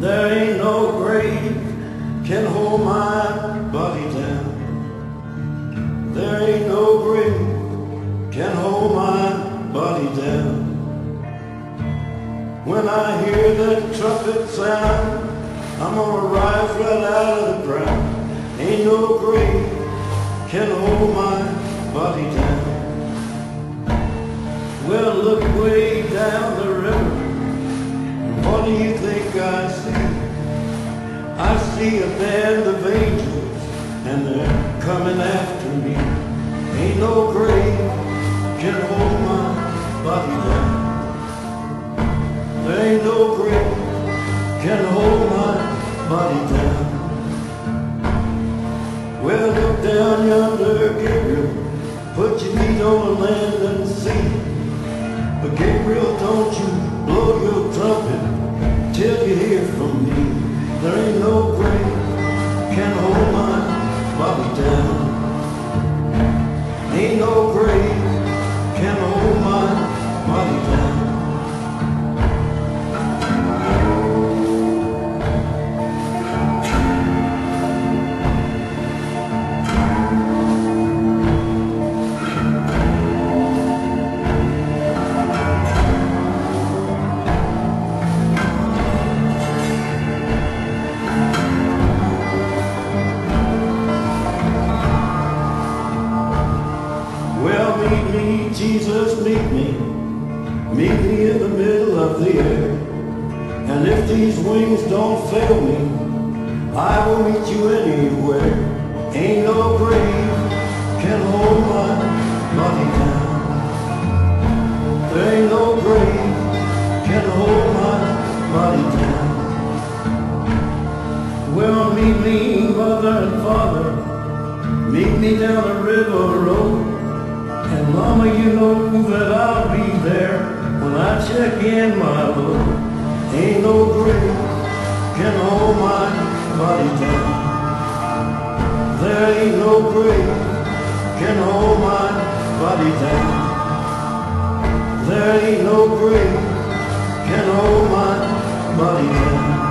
There ain't no grave can hold my body down. There ain't no grave can hold my body down. When I hear that trumpet sound, I'm gonna rise right out of the ground. Ain't no grave can hold my body down. Well, look way down the river. What do you think I see? I see a band of angels, and they're coming after me. Ain't no grave can hold my body down. There ain't no grave can hold my body down. Well, look down yonder, Gabriel. Put your feet on the land and see. But Gabriel, don't you blow your trumpet till you hear from me. There ain't no grave can hold my body down. Ain't no grave can hold my body down. Meet me, Jesus, meet me in the middle of the air. And if these wings don't fail me, I will meet you anywhere. Ain't no grave can hold my body down. There ain't no grave can hold my body down. Well, meet me, mother and father, meet me down the river road. And mama, you know that I'll be there when I check in my load. Ain't no grave can hold my body down. There ain't no grave can hold my body down. There ain't no grave can hold my body down.